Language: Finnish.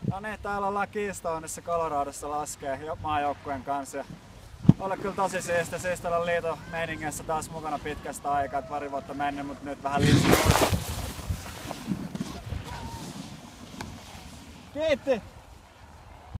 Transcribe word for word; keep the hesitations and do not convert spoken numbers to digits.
No niin, täällä ollaan Keystonissä Coloradossa laskee maajoukkueen kanssa. Oli kyllä tosi siistiä, siistiä olla liiton meiningeissä taas mukana pitkästä aikaa, pari vuotta mennyt, mutta nyt vähän lisää. Kiitti!